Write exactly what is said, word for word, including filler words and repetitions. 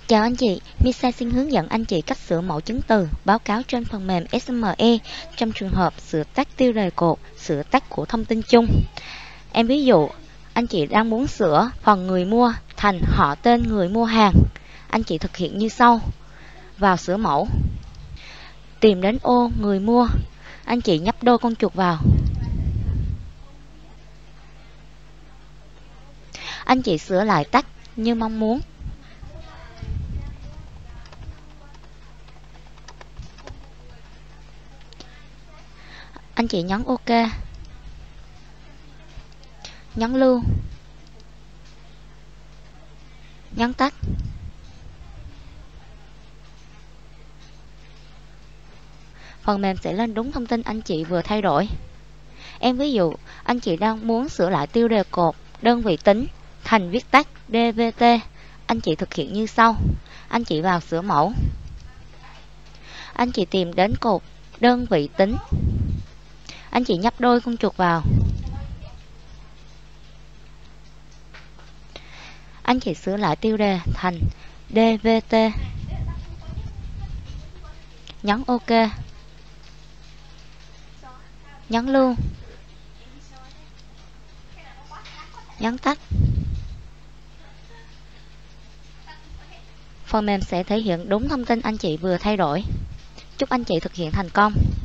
Chào anh chị, Misa xin hướng dẫn anh chị cách sửa mẫu chứng từ báo cáo trên phần mềm ét em e trong trường hợp sửa tắt tiêu đề cột, sửa tắt của thông tin chung. Em ví dụ, anh chị đang muốn sửa phần người mua thành họ tên người mua hàng. Anh chị thực hiện như sau. Vào sửa mẫu, tìm đến ô người mua, anh chị nhấp đôi con chuột vào. Anh chị sửa lại tag như mong muốn. Anh chị nhấn OK, nhấn lưu, nhấn tắt. Phần mềm sẽ lên đúng thông tin anh chị vừa thay đổi. Em ví dụ, anh chị đang muốn sửa lại tiêu đề cột, đơn vị tính thành viết tắt đê vê tê. Anh chị thực hiện như sau. Anh chị vào sửa mẫu. Anh chị tìm đến cột đơn vị tính. Anh chị nhấp đôi con chuột vào. Anh chị sửa lại tiêu đề thành đê vê tê. Nhấn OK. Nhấn lưu. Nhấn tắt. Phần mềm sẽ thể hiện đúng thông tin anh chị vừa thay đổi. Chúc anh chị thực hiện thành công.